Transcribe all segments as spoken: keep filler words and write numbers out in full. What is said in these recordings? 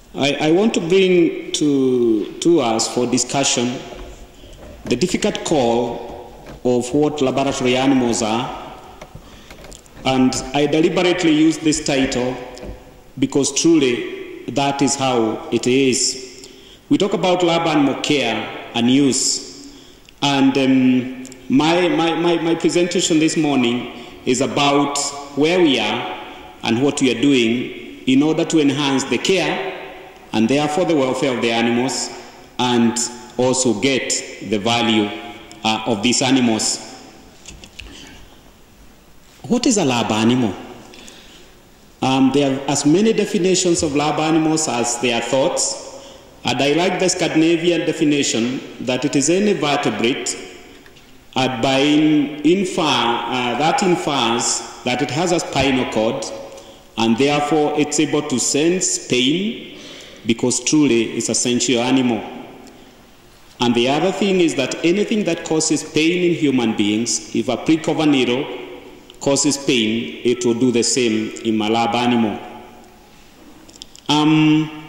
I, I want to bring to, to us for discussion the difficult call of what laboratory animals are. And I deliberately use this title because truly that is how it is. We talk about lab animal care and use. And um, my, my, my, my presentation this morning is about where we are and what we are doing in order to enhance the care and therefore the welfare of the animals and also get the value uh, of these animals. What is a lab animal? Um, there are as many definitions of lab animals as there are thoughts, and I like the Scandinavian definition that it is any vertebrate uh, by in, infer, uh, that infers that it has a spinal cord and therefore it's able to sense pain because truly it's a sensual animal. And the other thing is that anything that causes pain in human beings, if a pre-cover needle causes pain, it will do the same in a lab animal. Um,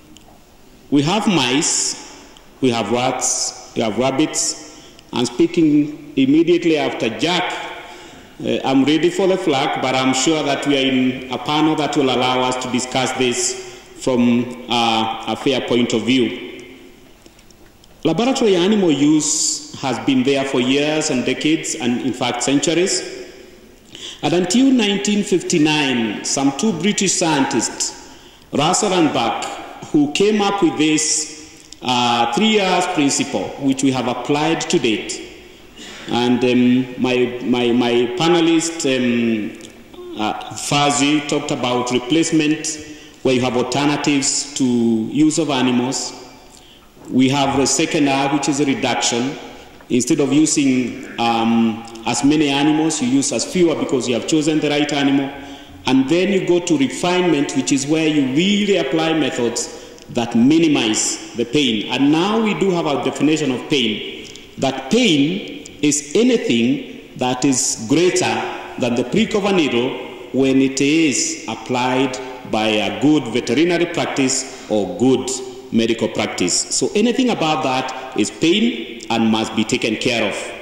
we have mice, we have rats, we have rabbits, and speaking immediately after Jack, uh, I'm ready for the flag, but I'm sure that we are in a panel that will allow us to discuss this from uh, a fair point of view. Laboratory animal use has been there for years and decades, and in fact centuries. And until nineteen fifty-nine, some two British scientists, Russell and Buck, who came up with this uh, three R's principle, which we have applied to date. And um, my, my, my panelist, um, uh, Fazi, talked about replacement, where you have alternatives to use of animals. We have the second R, which is a reduction. Instead of using um, as many animals, you use as fewer because you have chosen the right animal. And then you go to refinement, which is where you really apply methods that minimize the pain. And now we do have a definition of pain, that pain is anything that is greater than the pre-cover needle when it is applied by a good veterinary practice or good medical practice. So anything above that is pain and must be taken care of.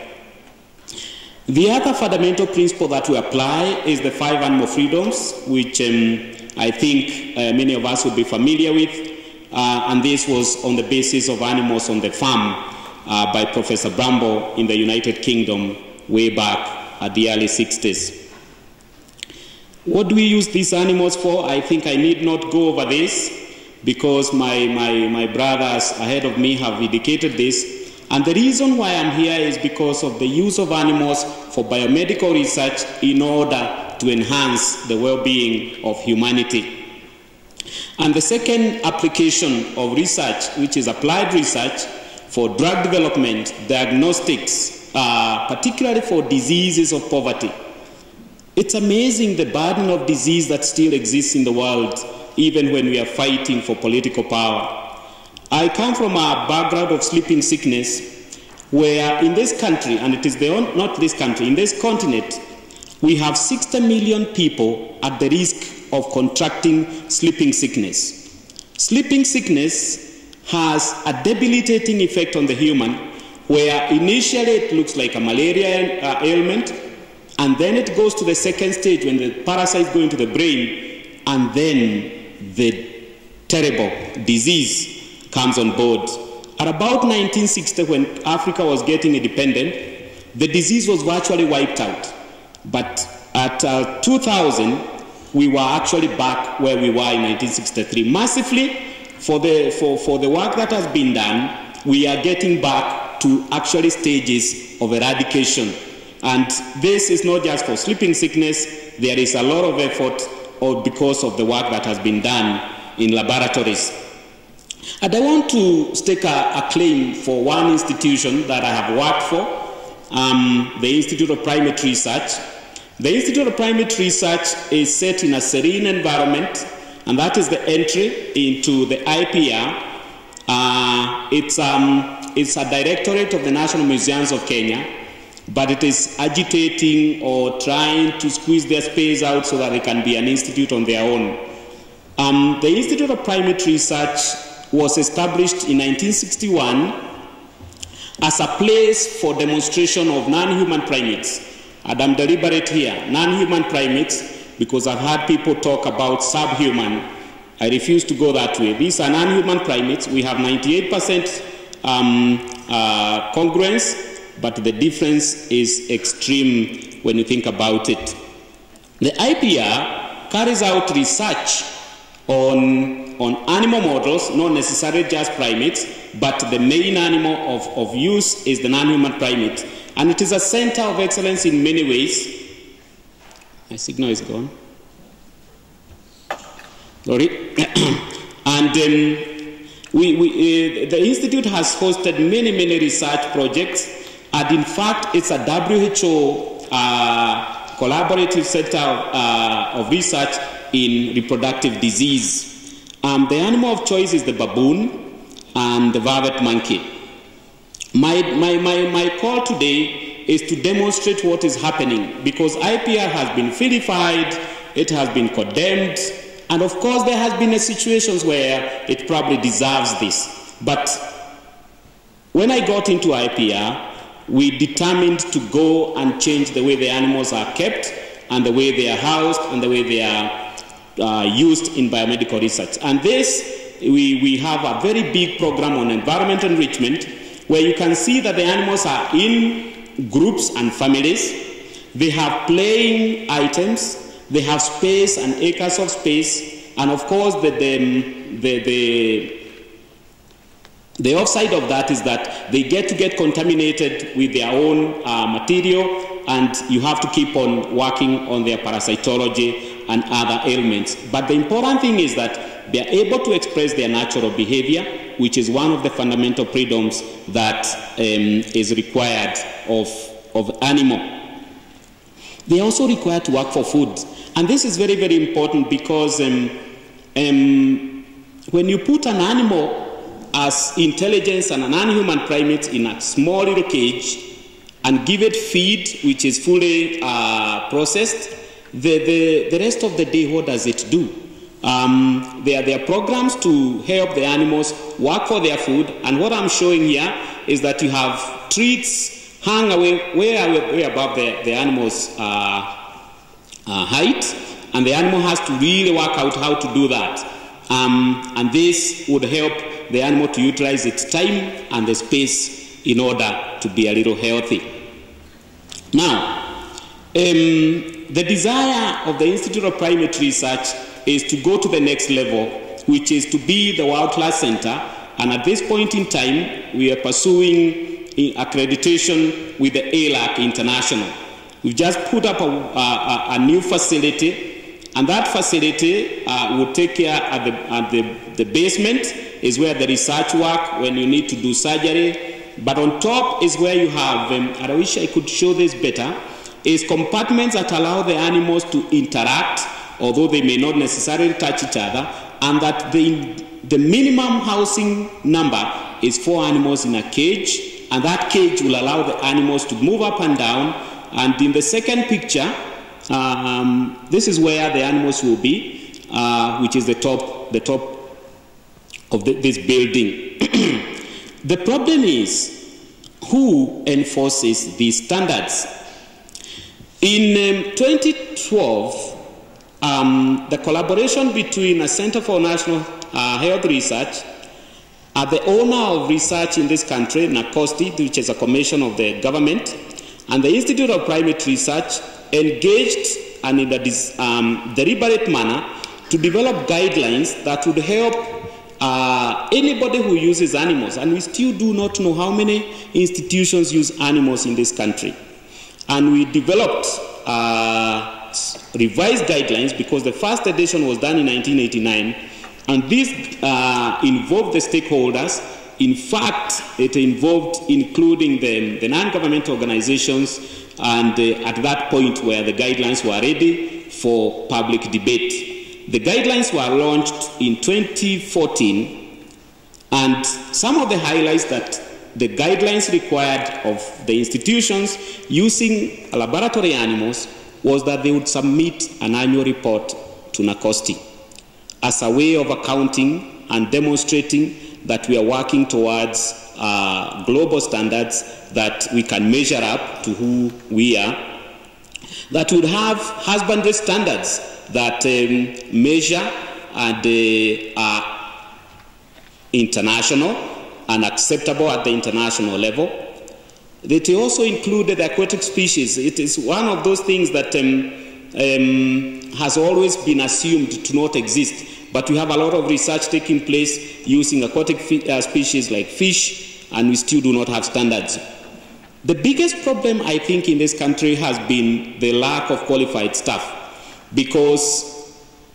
The other fundamental principle that we apply is the five animal freedoms, which um, I think uh, many of us will be familiar with, uh, and this was on the basis of animals on the farm uh, by Professor Bramble in the United Kingdom way back at the early sixties. What do we use these animals for? I think I need not go over this because my, my, my brothers ahead of me have indicated this. And the reason why I'm here is because of the use of animals for biomedical research in order to enhance the well-being of humanity. And the second application of research, which is applied research for drug development, diagnostics, uh, particularly for diseases of poverty. It's amazing the burden of disease that still exists in the world, even when we are fighting for political power. I come from a background of sleeping sickness, where in this country, and it is the on, not this country, in this continent, we have sixty million people at the risk of contracting sleeping sickness. Sleeping sickness has a debilitating effect on the human, where initially it looks like a malaria uh, ailment, and then it goes to the second stage when the parasites go into the brain, and then the terrible disease comes on board. At about nineteen sixty, when Africa was getting independent, the disease was virtually wiped out. But at uh, two thousand, we were actually back where we were in nineteen sixty-three. Massively, for the, for, for the work that has been done, we are getting back to actually stages of eradication. And this is not just for sleeping sickness. There is a lot of effort or because of the work that has been done in laboratories. And I want to stake a, a claim for one institution that I have worked for, um, the Institute of Primate Research. The Institute of Primate Research is set in a serene environment, and that is the entry into the I P R. Uh, it's, um, it's a directorate of the National Museums of Kenya, but it is agitating or trying to squeeze their space out so that it can be an institute on their own. Um, the Institute of Primate Research was established in nineteen sixty-one as a place for demonstration of non-human primates. And I'm deliberate here, non-human primates, because I've had people talk about subhuman. I refuse to go that way. These are non-human primates. We have ninety-eight percent um, uh, congruence, but the difference is extreme when you think about it. The I P R carries out research on, on animal models, not necessarily just primates, but the main animal of, of use is the non-human primate. And it is a center of excellence in many ways. My signal is gone. Sorry. And um, we, we, uh, the Institute has hosted many, many research projects. And in fact, it's a W H O uh, collaborative center of, uh, of research in reproductive disease. Um, the animal of choice is the baboon and the vervet monkey. My, my, my, my call today is to demonstrate what is happening, because I P R has been vilified, it has been condemned, and of course there has been situations where it probably deserves this. But when I got into I P R, we determined to go and change the way the animals are kept and the way they are housed and the way they are uh, used in biomedical research. And this, we, we have a very big program on environmental enrichment, where you can see that the animals are in groups and families. They have playing items, they have space and acres of space, and of course the, the, the, the The offside of that is that they get to get contaminated with their own uh, material, and you have to keep on working on their parasitology and other ailments. But the important thing is that they are able to express their natural behavior, which is one of the fundamental freedoms that um, is required of, of animal. They are also required to work for food. And this is very, very important, because um, um, when you put an animal as intelligence and a non-human primate in a small little cage and give it feed, which is fully uh, processed, the, the, the rest of the day, what does it do? Um, there, there are programs to help the animals work for their food, and what I'm showing here is that you have treats hung away way, way above the, the animal's uh, uh, height, and the animal has to really work out how to do that. Um, and this would help the animal to utilize its time and the space in order to be a little healthy. Now, um, the desire of the Institute of Primate Research is to go to the next level, which is to be the world-class center, and at this point in time, we are pursuing accreditation with the A L A C International. We've just put up a, a, a new facility, and that facility uh, will take care at the, at the, the basement is where the research work, when you need to do surgery, but on top is where you have, um, and I wish I could show this better, is compartments that allow the animals to interact, although they may not necessarily touch each other, and that the, the minimum housing number is four animals in a cage, and that cage will allow the animals to move up and down. And in the second picture, um, this is where the animals will be, uh, which is the top, the top of the, this building. The problem is, who enforces these standards? In um, twenty twelve, um, the collaboration between a Center for National uh, Health Research, uh, the owner of research in this country, NACOSTI, which is a commission of the government, and the Institute of Primate Research engaged and in a um, deliberate manner to develop guidelines that would help uh, anybody who uses animals. And we still do not know how many institutions use animals in this country. And we developed uh, revised guidelines, because the first edition was done in nineteen eighty-nine, and this uh, involved the stakeholders. In fact, it involved including the, the non-governmental organizations, and uh, at that point where the guidelines were ready for public debate. The guidelines were launched in twenty fourteen, and some of the highlights that the guidelines required of the institutions using laboratory animals was that they would submit an annual report to NACOSTI. as a way of accounting and demonstrating that we are working towards uh, global standards, that we can measure up to who we are, that would have husbandry standards that um, measure and uh, are international and acceptable at the international level. That also included the aquatic species. It is one of those things that um, um, has always been assumed to not exist, but we have a lot of research taking place using aquatic uh, species like fish, and we still do not have standards. The biggest problem, I think, in this country has been the lack of qualified staff, because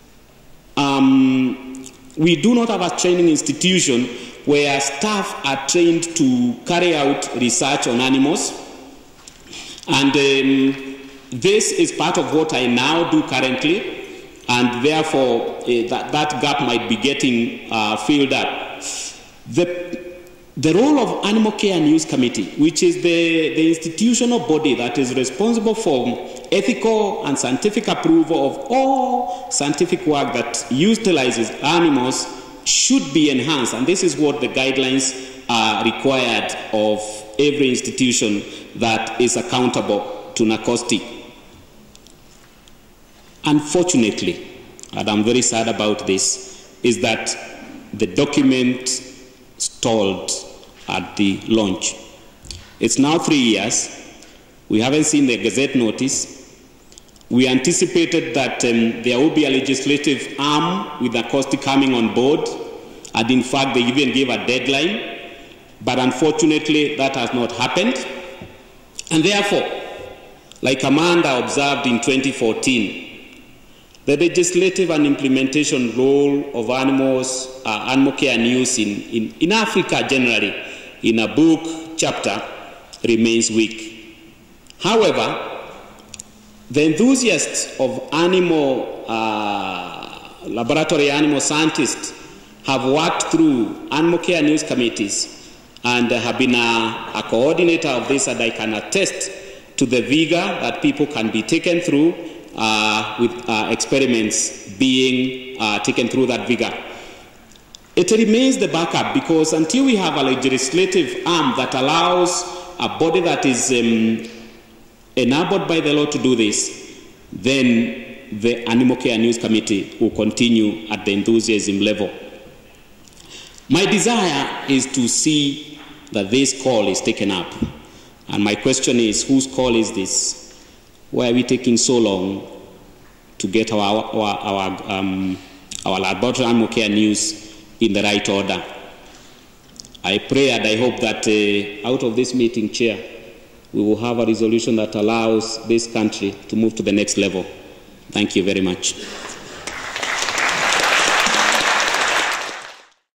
um, we do not have a training institution where staff are trained to carry out research on animals. And um, this is part of what I now do currently, and therefore uh, that, that gap might be getting uh, filled up. The, the role of Animal Care and Use Committee, which is the, the institutional body that is responsible for ethical and scientific approval of all scientific work that utilizes animals, should be enhanced, and this is what the guidelines are required of every institution that is accountable to NACOSTI. Unfortunately, and I'm very sad about this, is that the document stalled at the launch. It's now three years. We haven't seen the Gazette notice. We anticipated that um, there would be a legislative arm with NACOSTI coming on board, and in fact they even gave a deadline, but unfortunately that has not happened. And therefore, like Amanda observed in twenty fourteen, the legislative and implementation role of animals, uh, animal care and use in, in, in Africa generally, in a book chapter, remains weak. However, the enthusiasts of animal, uh, laboratory animal scientists have worked through animal care and use committees and have been a, a coordinator of this, and I can attest to the vigor that people can be taken through uh, with uh, experiments being uh, taken through that vigor. It remains the backup, because until we have a legislative arm that allows a body that is um, enabled by the law to do this, then the Animal Care and Use Committee will continue at the enthusiasm level. My desire is to see that this call is taken up. And my question is, whose call is this? Why are we taking so long to get our, our, our, um, our laboratory animal care and use in the right order? I pray and I hope that uh, out of this meeting, Chair, we will have a resolution that allows this country to move to the next level. Thank you very much.